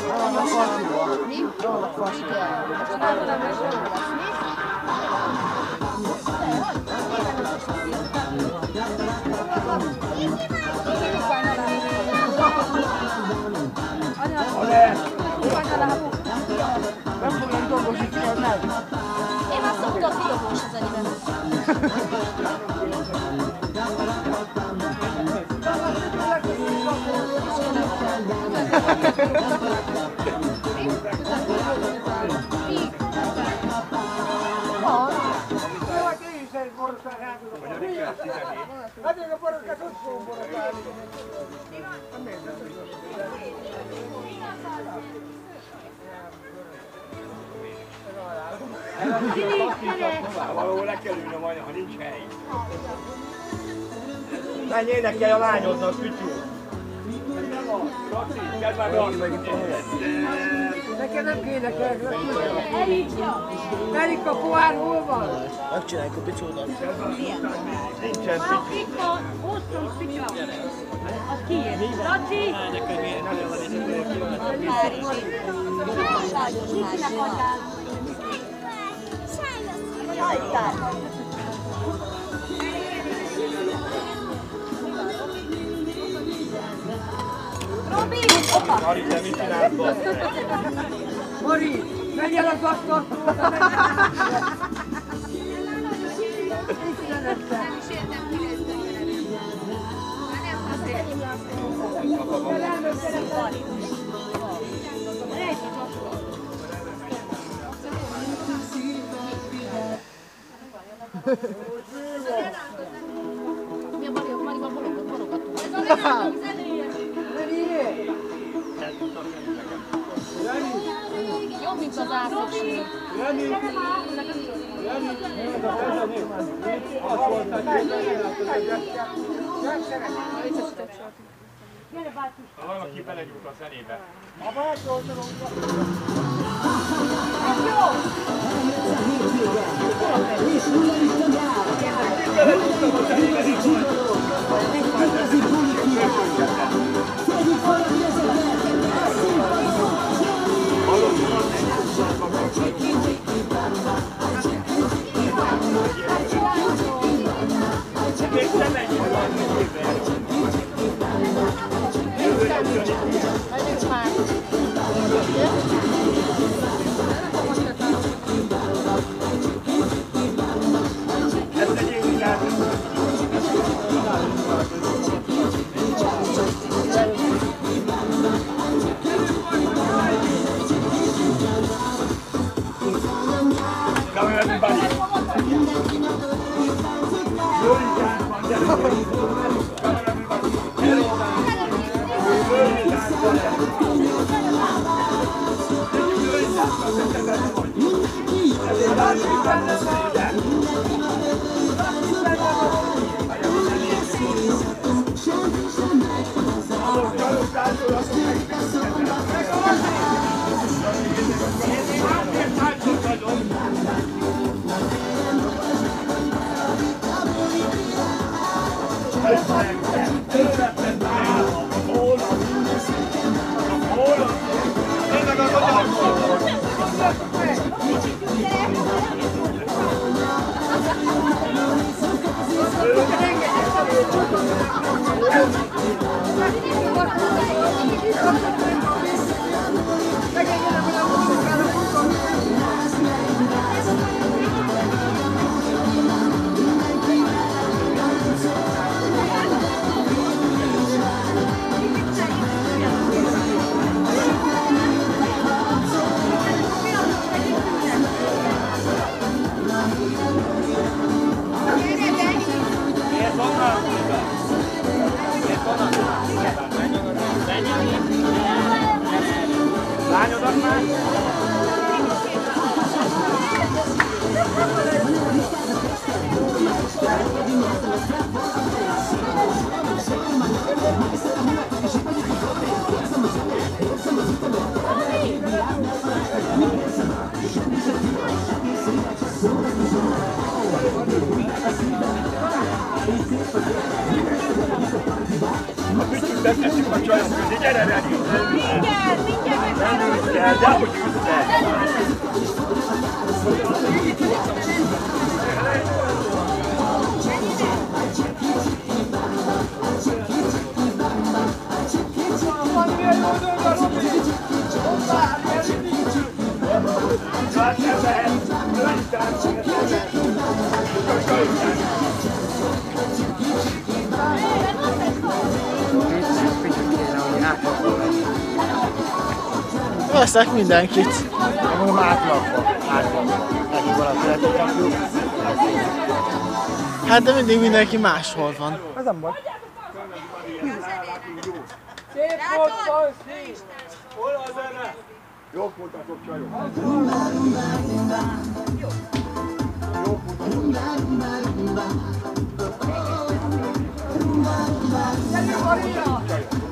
Vannak fasival. Mi? Vannak fasival. Most nem tudom, hogy sem lesz. Mi? Nem fognak dolgosítani, az nem. Én már szoktam kidobós az enyémet. Hát én a borotkát ott fogom borotálni. Valahol le kell ülnöm, anya, ha nincs hely. Menj énekelj a lányodnak, Pityu! Laci, kell már beadni. Nekem nem kéne kell. Elítja! Erika pohár hol van? Megcsináljuk a Pityódat. Nincsen Pityu. Itt a hosszú szikla. Az kiér. Laci! Robi! Opa! Mari, te mit csinálsz, bassza? Mari, menj el az asztaltól! Nem is értem, ki lesz dögölni. Már nem azért. Mi a baj, Mariban borogatunk. Ez a legálló zenéje. Jobb, mint az ászosé. Valaki belegyújt a zenébe. Menjünk már! Ezt tegyék inkább. Come everybody. Lányodat már? Beteszik a csajok közé, gyere, Reni! Mindjárt, mindjárt megvárom! de hogy küzdve. Veszek mindenkit. Mondom átlagban. Neki valaki lehetett. Hát de mindig mindenki máshol van. Ez nem baj. Szép volt, Fanci! Hol a zene? Jók voltatok, csajok. Jók voltatok. Gyerünk, Maria!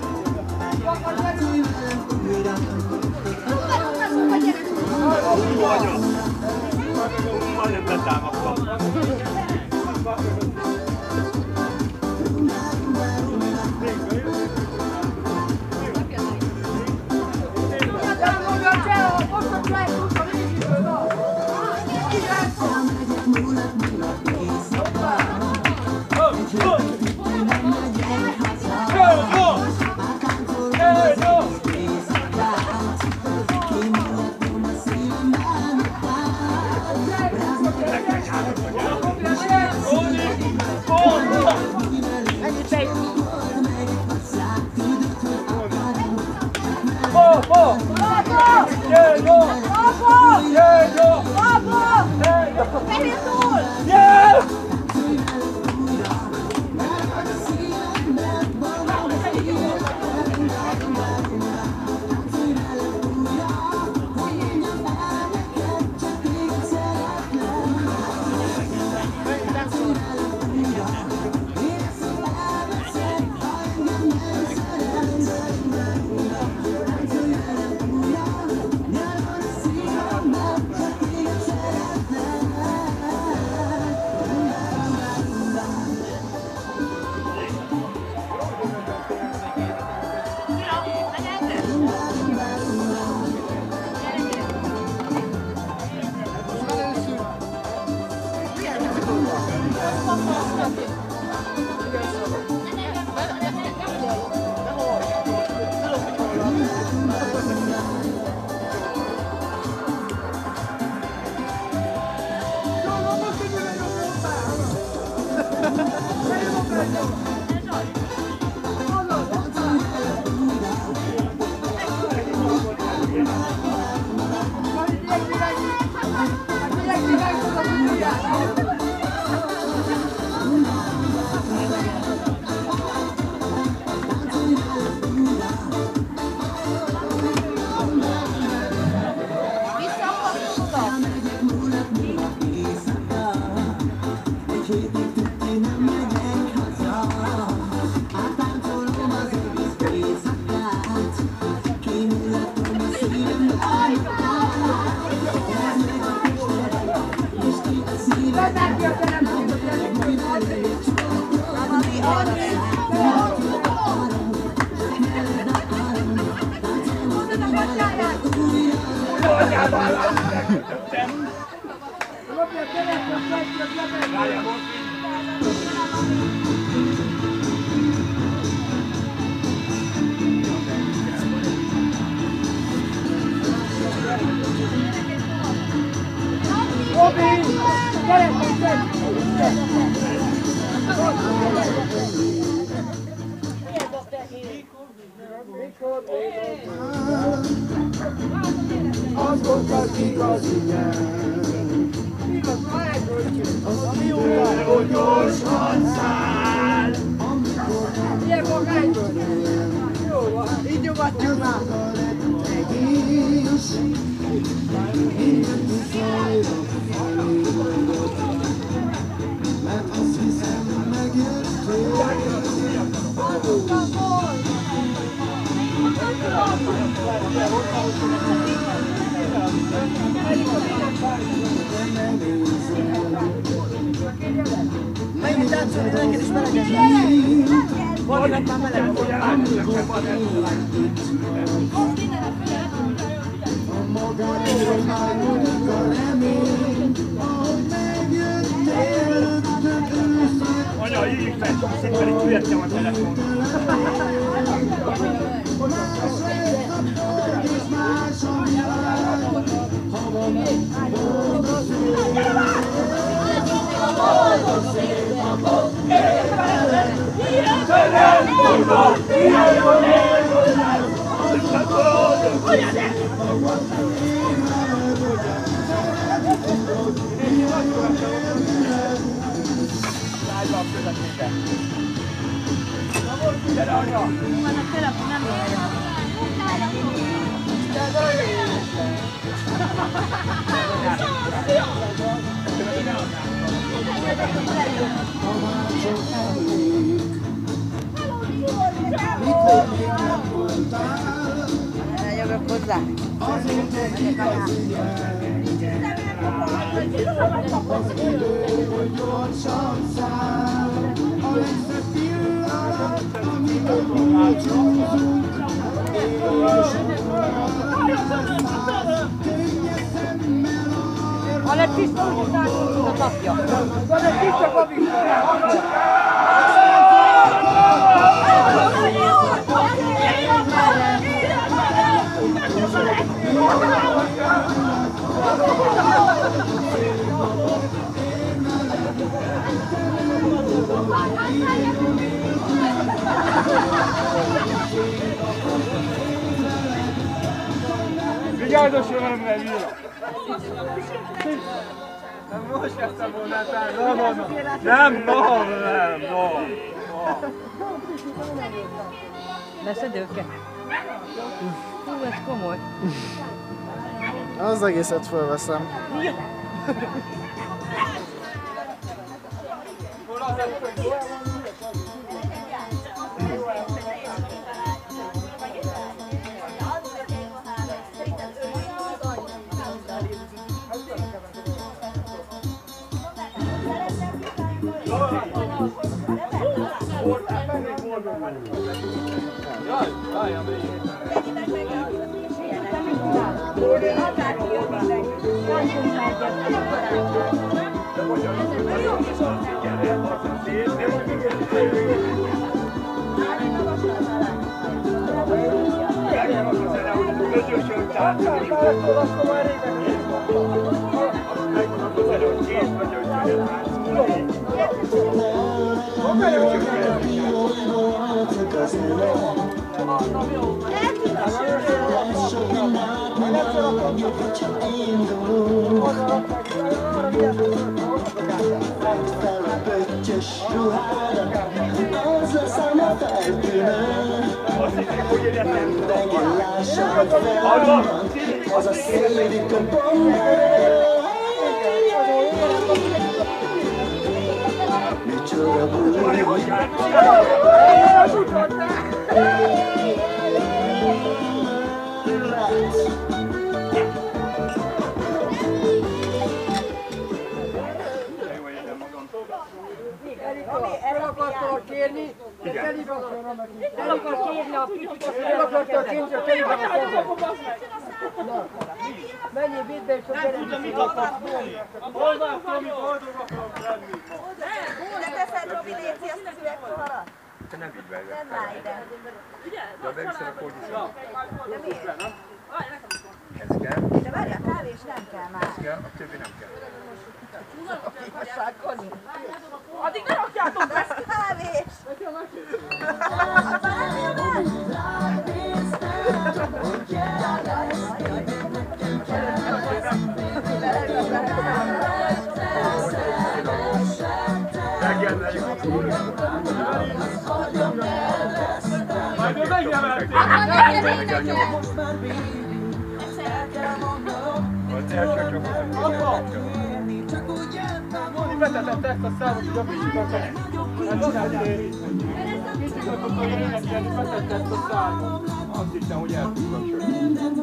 Hú, anya! Majdnem betámadtam. Így nyomatjuk már! Menjünk táncolni, neked is meleged lesz. Valakinek már meleg. Anya, így fel, szépen itt követtem a telefont. Jövök hozzá. Ale tiszta úgy a tapja. Ale tiszta babik! Vigyázz, hogy velem ne vírja! Most kezdtem volna át. Nem. Veszed őket? Hú, ez komoly. Az egészet fölveszem. Az a szélik a micsoda buli. El akartál kérni? El akar kérni a kicsit, El akartál kérni, csak telibe a kezed. Menjél, vidd be, és a keresni. Hol van, Tomi, boldog akarok lenni ma? De teszed, Robi, légy azt az üvegpoharat? Te nem így vagy. Nem már ide. De beviszed a kódisra. De miért? Ez kell, De várj, a kávés nem kell már. ez kell, a többi nem kell. Addig ne rakjátok be! Ez kávés! Majd ő megjelentél! Az első csoport. Móni betetette ezt a számot, hogy javítsuk a kicsit akartam énekelni, betette ezt a számot. Azt hittem, hogy eltudtak sört.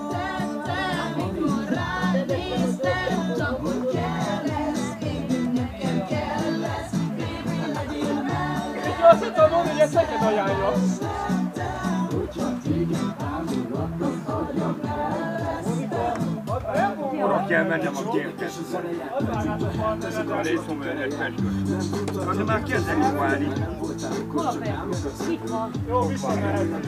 És azt hittem volna, hogy ezt neked ajánlja. Monika, kell mennem a géphez. A részom egy pesgőt. De már kezdek válni. Hol a perc? Itt van. Jó, visszamehetünk.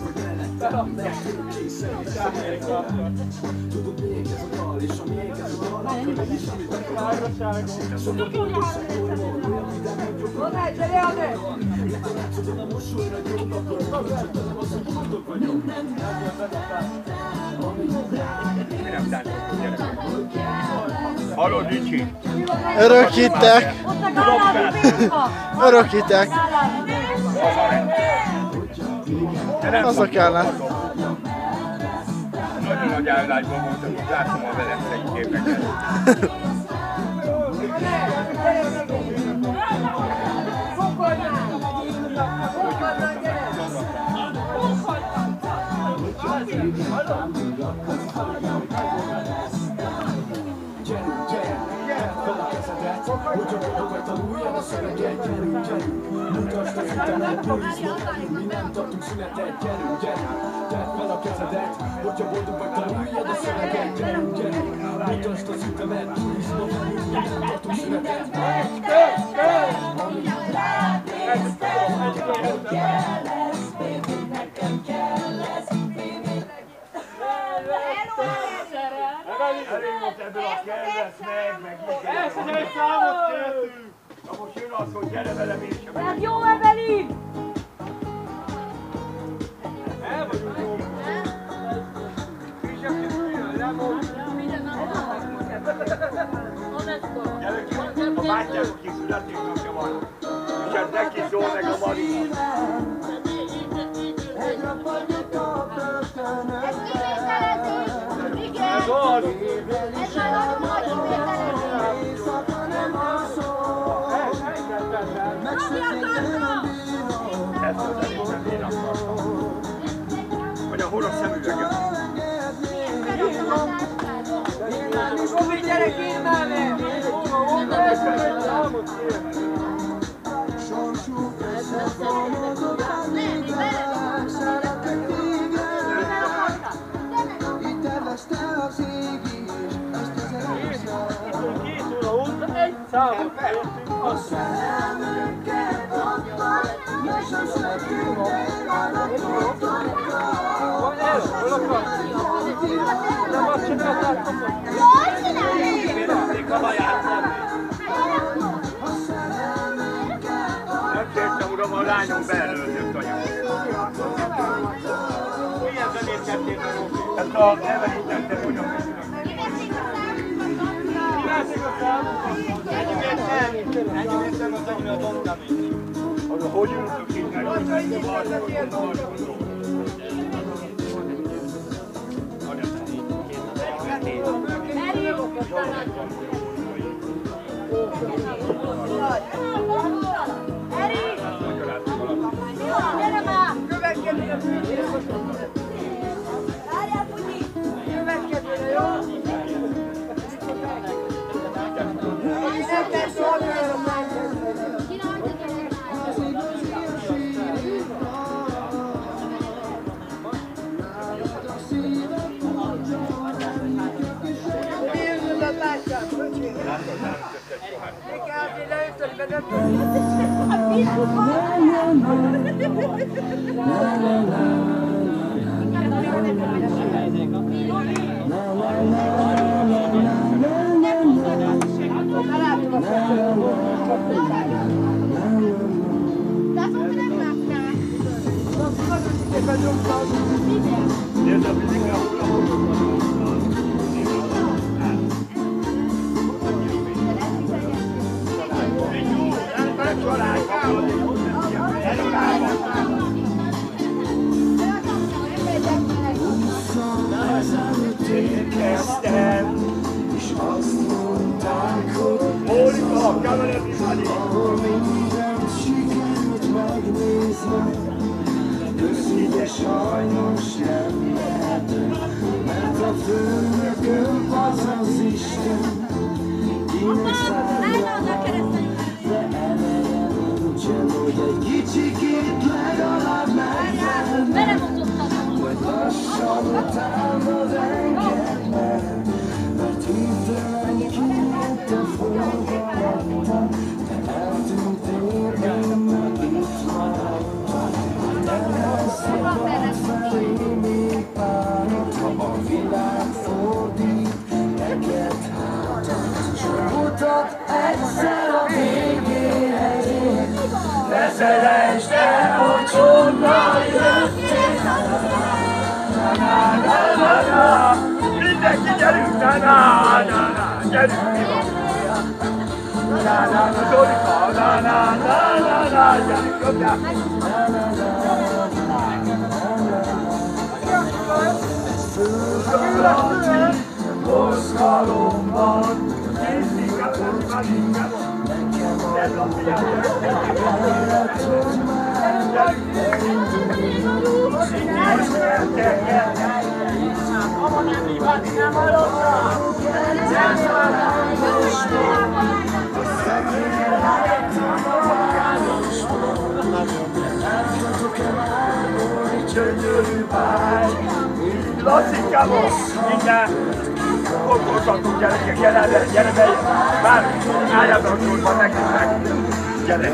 Hallod, Ricsi? Örökítek! Ott a gálládi béka! Örökítek! Haza kellene. Nagyon nagy állásban voltam, hogy látom a velencei képeket. Mutasd az ütemet, bűzlök, mi nem tartunk szünetet. Gyerünk, gyerünk, tedd fel a kezedet, hogyha boldog vagy, tanuljad a szöveget. Gyerünk, gyerünk, mutasd az ütemet, bűzlök, mi nem tartunk szünetet. Elég volt ebből a kellesz meg így. Ezt egy számot kértünk! Na most jön az, hogy gyere velem és sem. Hát jó, Evelyn! El vagyunk jó. A bátyának is születésnapja van. És ez neki szól meg a Mari. Ez az! Ezt az elég én akartam. Vagy a horog szemüvegem. Robi, gyere ki már meg! Egy számot kértünk. Két óra óta egy számot kértünk. Hol akarsz? Nem azt csináltátok, hogy Félezték a haját, nem kértem, uram, a lányom beelőzött anya. Milyen zenét tettél a Rófi? Ezt a nevet tettem, hogy a kivászik a számot. Ennyi nem az annyira dobtam is. Hogy ültök itt meg? Eri! Gyere már! Következőre fűtjére! Várjál, Putyi! Következőre, jó? Nem kell szólni, És azt mondták, hogy ahol mindent sikerült megnéznem, köszi, de sajnos nem lehetett, mert a főnököm az Isten, kinek szeretem, de eleje nincsen, hogy egy kicsikét legalább megjelent, majd lassan utána engedd meg, mert felejtsd el, hogy honnan jöttél. Mindenki gyerünk, gyerünk mi van. Zolika, gyerünk, jobbjál. Mozgalomban, Lassítjából! Minden! Fogolzatok gyerekek, gyere be! Már álljátok sorban nekünk meg! Gyere!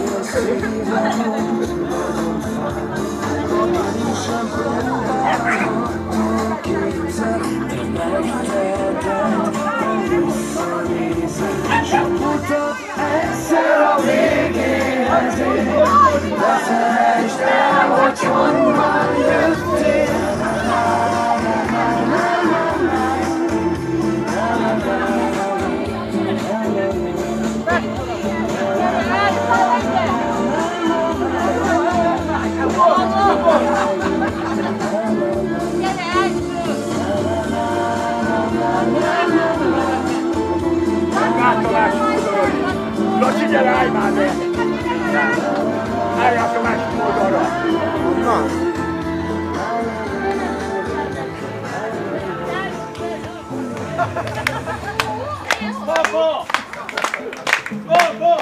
Egyszer a végéhez ér, de felejtsd el, hogy honnan jöttél. Laci, gyere, állj már be! Állj át a másik oldalra! Na. Bravo! Bravo!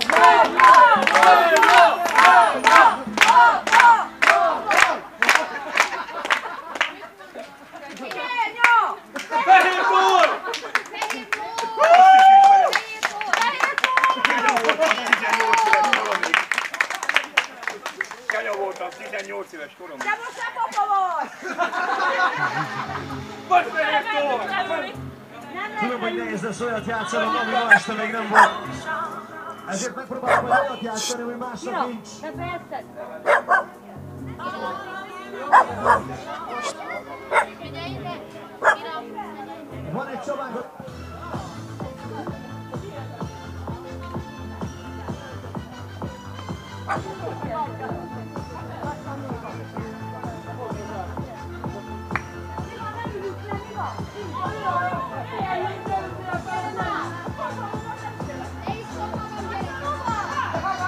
Fehér gól! Kanya voltam 18 éves koromban. De most nem papa volt! Most fehér gól! Tudom, hogy nehéz lesz olyat játszanom, ami ma este még nem volt. Ezért megpróbálom majd olyat játszani, hogy másnak nincs. De persze. Van egy csomag. Thank you.